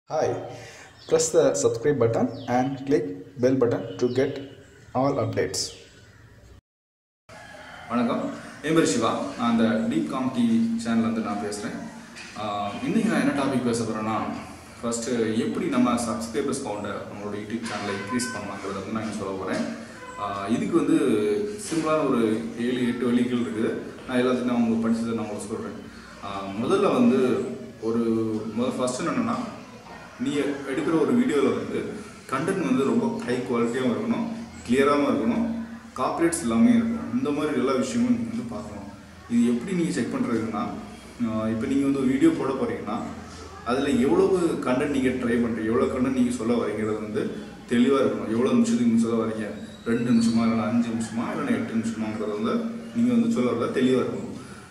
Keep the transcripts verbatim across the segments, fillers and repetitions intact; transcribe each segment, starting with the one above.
Hi, press the subscribe button and click bell button to get all updates. வணக்கம், என் பேர் சிவா. நான் அந்த deep com TV சேனல்லேருந்து நான் பேசுகிறேன். இன்றைக்கி நான் என்ன டாபிக் பேச போகிறேன்னா, ஃபஸ்ட்டு எப்படி நம்ம சப்ஸ்கிரைபர்ஸ் கவுண்டை நம்மளோட யூடியூப் சேனலை இன்க்ரீஸ் பண்ணலாங்கிறத வந்து நான் சொல்ல போகிறேன். இதுக்கு வந்து சிம்பிளான ஒரு ஏழு எட்டு வழிகள் இருக்குது. நான் எல்லாத்தையும் நான் உங்களுக்கு படித்ததை நான் உங்களுக்கு சொல்கிறேன். முதல்ல வந்து ஒரு முதல் ஃபஸ்ட்டு என்னென்னா, நீ எடுக்கிற ஒரு வீடியோவில் வந்து கண்டென்ட் வந்து ரொம்ப ஹை குவாலிட்டியாகவும் இருக்கணும், கிளியராகவும் இருக்கணும், காப்பரேட்ஸ் எல்லாமே இருக்கணும். இந்த மாதிரி எல்லா விஷயமும் நீங்கள் வந்து பார்க்கணும். இது எப்படி நீங்கள் செக் பண்ணுறதுன்னா, இப்போ நீங்கள் வந்து ஒரு வீடியோ போட போகிறீங்கன்னா அதில் எவ்வளவு கண்டென்ட் நீங்கள் ட்ரை பண்ணுறீங்க, எவ்வளோ கண்டென்ட் நீங்கள் சொல்ல வரீங்கிறது வந்து தெளிவாக இருக்கணும். எவ்வளோ நிமிஷத்துக்கு நீங்கள் சொல்ல வரீங்க, ரெண்டு நிமிஷமா இல்லைனா அஞ்சு நிமிஷமா இல்லைனா எட்டு நிமிஷமாங்கிறத வந்து நீங்கள் வந்து சொல்ல வரல தெளிவாக இருக்கணும்.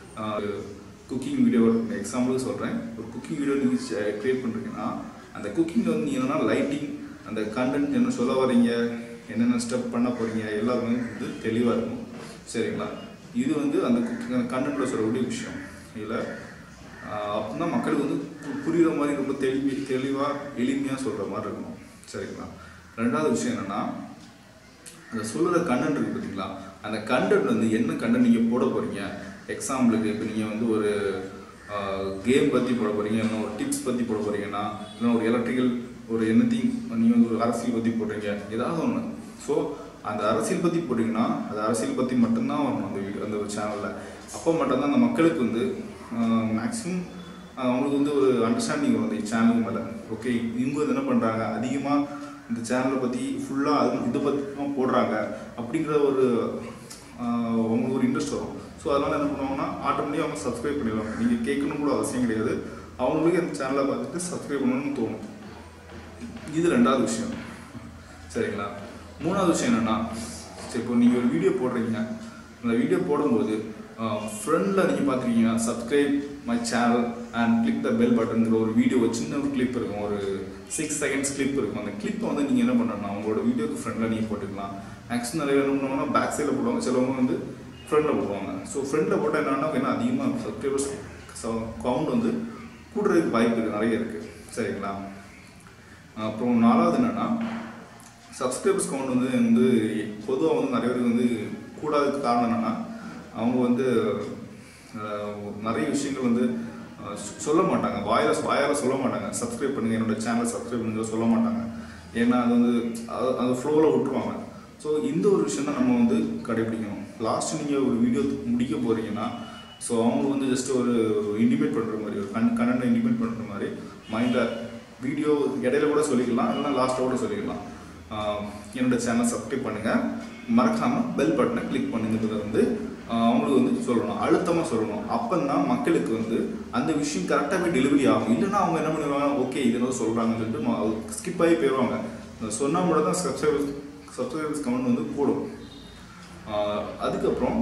குக்கிங் வீடியோ எக்ஸாம்பிளுக்கு சொல்கிறேன். ஒரு குக்கிங் வீடியோ நீங்கள் க்ரியேட் பண்ணுறீங்கன்னா அந்த குக்கிங்கில் வந்து நீங்கள் என்னென்னா லைட்டிங், அந்த கண்டென்ட் என்ன சொல்ல வரீங்க, என்னென்ன ஸ்டெப் பண்ண போகிறீங்க எல்லாருமே வந்து தெளிவாக இருக்கும். சரிங்களா? இது வந்து அந்த குக்கிங் அந்த கண்டென்ட்டில் சொல்லக்கூடிய விஷயம். இதில் அப்படின்னா மக்களுக்கு வந்து புரிகிற மாதிரி ரொம்ப தெளிவி தெளிவாக எளிமையாக சொல்கிற மாதிரி இருக்கணும். சரிங்களா? ரெண்டாவது விஷயம் என்னென்னா, அந்த சொல்கிற கண்டென்ட் இருக்குது பார்த்தீங்களா, அந்த கண்டென்ட் வந்து என்ன கண்டென்ட் நீங்கள் போட போகிறீங்க. எக்ஸாம்பிளுக்கு இப்போ நீங்கள் வந்து ஒரு கேம் பற்றி போட போகிறீங்க, இல்லைனா ஒரு டிப்ஸ் பற்றி போட போகிறீங்கன்னா, இல்லைனா ஒரு எலக்ட்ரிக்கல் ஒரு என்னத்திங் நீங்கள் வந்து ஒரு அரசியல் பற்றி போடுறீங்க, ஏதாவது ஒன்று. ஸோ அந்த அரசியல் பற்றி போட்டிங்கன்னா அது அரசியல் பற்றி மட்டும்தான் வரணும் அந்த வீடியோ அந்த ஒரு சேனலில். அப்போ மட்டும்தான் அந்த மக்களுக்கு வந்து மேக்ஸிமம் அவங்களுக்கு வந்து ஒரு அண்டர்ஸ்டாண்டிங் வரும் இந்த சேனலுக்கு மேலே. ஓகே, இவங்க வந்து என்ன பண்ணுறாங்க, அதிகமாக இந்த சேனலை பற்றி ஃபுல்லாக அது இதை பற்றி போடுறாங்க அப்படிங்கிற ஒரு அவங்களுக்கு ஒரு இன்ட்ரெஸ்ட் வரும். ஸோ அதனால் என்ன பண்ணுவாங்கன்னா ஆட்டோமேட்டிக்காக அவங்க சப்ஸ்கிரைப் பண்ணிடுவாங்க. நீங்கள் கேட்கணும் கூட அவசியம் கிடையாது, அவங்களுக்கு அந்த சேனலை பார்த்துட்டு சப்ஸ்கிரைப் பண்ணணும்னு தோணும். இது ரெண்டாவது விஷயம். சரிங்களா? மூணாவது விஷயம் என்னென்னா, சரி இப்போ நீங்கள் ஒரு வீடியோ போடுறீங்க, அந்த வீடியோ போடும்போது ஃப்ரெண்டில் நீங்கள் பார்த்துருக்கீங்கன்னா subscribe my channel and click the bell பட்டன்கிற ஒரு வீடியோ சின்ன ஒரு கிளிப் இருக்கும், ஒரு சிக்ஸ் செகண்ட்ஸ் கிளிப் இருக்கும். அந்த கிளிப்பை வந்து நீங்கள் என்ன பண்ணணும்னா உங்களோட வீடியோக்கு ஃப்ரெண்டில் நீங்கள் போட்டுக்கலாம். மேக்ஸிமம் நிறைய என்ன பண்ணுவாங்கன்னா பேக் சைடில் போடுவாங்க, சிலவங்க வந்து ஃப்ரெண்டில் போடுவாங்க. ஸோ ஃப்ரெண்டில் போட்டால் என்னன்னா என்ன அதிகமாக சப்ஸ்கிரைபர்ஸ் கவுண்ட் வந்து கூடுறதுக்கு வாய்ப்பு இருக்குது, நிறைய இருக்குது. சரிங்களா? அப்புறம் நாலாவது என்னென்னா, சப்ஸ்கிரைபர்ஸ் கவுண்ட் வந்து வந்து பொதுவாக வந்து நிறைய பேருக்கு வந்து கூடாததுக்கு காரணம் என்னென்னா, அவங்க வந்து நிறைய விஷயங்கள் வந்து சொல்ல மாட்டாங்க, வாயால் வாயால் சொல்ல மாட்டாங்க. சப்ஸ்கிரைப் பண்ணுங்கள், என்னோடய சேனலை சப்ஸ்கிரைப் பண்ணுங்க சொல்ல மாட்டாங்க. ஏன்னா அது வந்து அது அந்த ஃப்ளோவில் விட்டுருவாங்க. ஸோ இந்த ஒரு விஷயம் தான் நம்ம வந்து கடைபிடிக்கணும். லாஸ்ட்டு நீங்கள் ஒரு வீடியோ முடிக்க போகிறீங்கன்னா, ஸோ அவங்க வந்து ஜஸ்ட் ஒரு இன்டிமேட் பண்ணுற மாதிரி, ஒரு கன் கண்டென்ட்டை இன்டிமேட் பண்ணுற மாதிரி மைண்டில் வீடியோ இடையில கூட சொல்லிக்கலாம், இல்லைனா லாஸ்ட்டாக கூட சொல்லிக்கலாம். என்னோடய சேனலை சப்ஸ்கிரைப் பண்ணுங்கள், மறக்காமல் பெல் பட்டனை கிளிக் பண்ணுங்கிறத வந்து அவங்களுக்கு வந்து சொல்லணும், அழுத்தமாக சொல்லணும். அப்போ தான் மக்களுக்கு வந்து அந்த விஷயம் கரெக்டாகவே டெலிவரி ஆகும். இல்லைன்னா அவங்க என்ன பண்ணுவாங்க, ஓகே இது என்ன சொல்கிறாங்கன்னு சொல்லிட்டு ஸ்கிப் ஆகி போயிடுவாங்க. சொன்னால் மட்டும் தான் சப்ஸ்கிரைபர்ஸ் சப்ஸ்கிரைபர்ஸ் கமெண்ட் வந்து கூடும். அதுக்கப்புறம்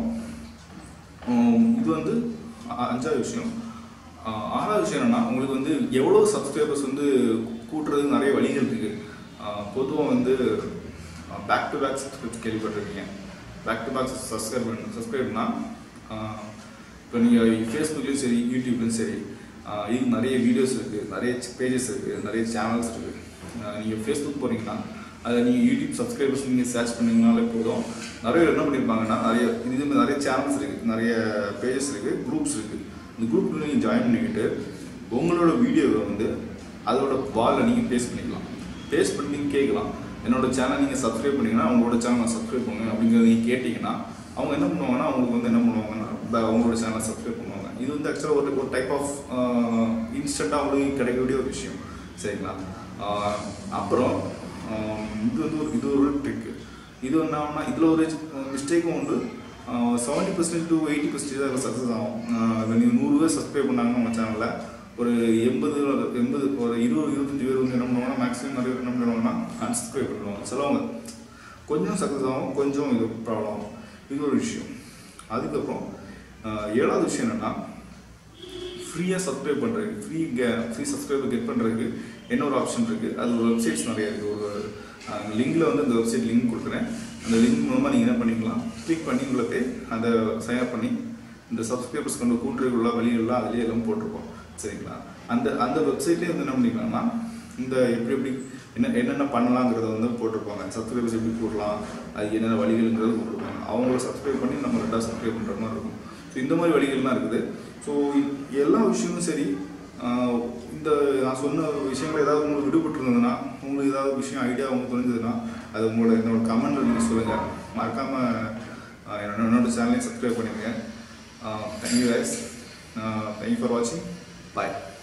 இது வந்து அஞ்சாவது விஷயம். ஆறாவது விஷயம் என்னென்னா, உங்களுக்கு வந்து எவ்வளோ சப்ஸ்கிரைபர்ஸ் வந்து கூட்டுறதுக்கு நிறைய வழிகள் இருக்குது. பொதுவாக வந்து பேக் டு பேக் சப்ஸ்கிரைப் கேள்விப்பட்டிருக்கீங்க. பேக் டு பேக் சப்ஸ்கிரைப் பண்ண சப்ஸ்கிரைப்னா இப்போ நீங்கள் ஃபேஸ்புக்லேயும் சரி யூடியூப்லேயும் சரி இது நிறைய வீடியோஸ் இருக்குது, நிறைய பேஜஸ் இருக்குது, நிறைய சேனல்ஸ் இருக்குது. நீங்கள் ஃபேஸ்புக் போகிறீங்கன்னா அதில் நீங்கள் யூடியூப் சப்ஸ்கிரைபர்ஸ் நீங்கள் சர்ச் பண்ணிங்கனாலே போதும். நிறைய பேர் என்ன பண்ணியிருப்பாங்கன்னா, நிறைய இது நிறைய சேனல்ஸ் இருக்குது, நிறைய பேஜஸ் இருக்குது, குரூப்ஸ் இருக்குது. இந்த குரூப்பில் நீங்கள் ஜாயின் பண்ணிக்கிட்டு உங்களோட வீடியோவை வந்து அதோட வாலில் நீங்கள் பேஸ்ட் பண்ணிக்கலாம். பேஸ்ட் பண்ணி கேட்கலாம், என்னோட சேனல் நீங்கள் சப்ஸ்கிரைப் பண்ணிங்கன்னா அவங்களோட சேனலை சப்ஸ்கிரைப் பண்ணுங்க அப்படிங்கிறத நீங்கள் கேட்டிங்கன்னா அவங்க என்ன பண்ணுவாங்கன்னா அவங்களுக்கு வந்து என்ன பண்ணுவாங்கன்னா அவங்களோட சேனலை சப்ஸ்கிரைப் பண்ணுவாங்க. இது வந்து ஆக்சுவலாக ஒரு ஒரு டைப் ஆஃப் இன்ஸ்டண்ட்டாக அவங்களுக்கு கிடைக்கக்கூடிய ஒரு விஷயம். சரிங்களா? அப்புறம் இது வந்து ஒரு இது ஒரு ட்ரிக்கு. இது என்னன்னா, இதில் ஒரு மிஸ்டேக்கும் உண்டு. Seventy percentage to eighty percentage தான் அதில் சக்ஸஸ் ஆகும். இப்போ நீங்கள் நூறு பேர் சப்ஸ்கிரைப் பண்ணாங்கன்னா நம்ம சேனலில் ஒரு எண்பது எண்பது ஒரு இருபது இருபத்தஞ்சி பேர் வந்து என்ன பண்ணுவாங்கன்னா மேக்ஸிமம் நிறைய பேர் என்ன பண்ணுவாங்கன்னா அன்சப்ஸ்கிரைப் பண்ணுவாங்க. சிலவங்க கொஞ்சம் சக்ஸஸ் ஆகும், கொஞ்சம் இது ப்ராப்ளம் ஆகும். இது ஒரு விஷயம். அதுக்கப்புறம் ஏழாவது விஷயம் என்னென்னா, ஃப்ரீயாக சப்ஸ்கிரைப் பண்ணுறதுக்கு ஃப்ரீ கே ஃப்ரீ சப்ஸ்கிரைபர் கெட் பண்ணுறதுக்கு என்ன ஒரு ஆப்ஷன் இருக்குது. அது ஒரு வெப்சைட்ஸ் நிறையா இருக்குது. ஒரு லிங்கில் வந்து அந்த வெப்சைட் லிங்க் கொடுக்குறேன். அந்த லிங்க் மூலமாக நீங்கள் என்ன பண்ணிக்கலாம், கிளிக் பண்ணி உங்களுக்கு அதை சைன்அப் பண்ணி இந்த சப்ஸ்கிரைபர்ஸ் கொண்டு கூட்டுறதுக்குள்ள வழிகள்லாம் அதிலே எல்லாம் போட்டிருக்கோம். சரிங்களா? அந்த அந்த வெப்சைட்லேயே வந்து என்ன பண்ணிக்கலாம்னா இந்த எப்படி எப்படி என்ன என்னென்ன பண்ணலாங்கிறத வந்து போட்டிருப்பாங்க. சப்ஸ்கிரைபர்ஸ் எப்படி போடலாம், அது என்னென்ன வழிகள்ங்கிறது போட்டிருப்பாங்க. அவங்கள சப்ஸ்கிரைப் பண்ணி நம்ம ரெண்டாக சப்ஸ்கிரைப் பண்ணுற மாதிரி இருக்கும். ஸோ இந்த மாதிரி வழிகள்லாம் இருக்குது. ஸோ எல்லா விஷயமும் சரி, இந்த நான் சொன்ன விஷயங்கள் ஏதாவது உங்களுக்கு விடுபட்டுருந்ததுன்னா, உங்களுக்கு ஏதாவது விஷயம் ஐடியா உங்களுக்கு தெரிஞ்சதுன்னா அது உங்களோட என்னோட கமெண்ட்டில் நீங்கள் சொல்லுங்கள். மறக்காமல் என்னோட என்னோட சேனலையும் சப்ஸ்கிரைப் பண்ணிடுங்க. Thank you guys. தேங்க்யூ ஃபார் வாட்சிங். பாய்.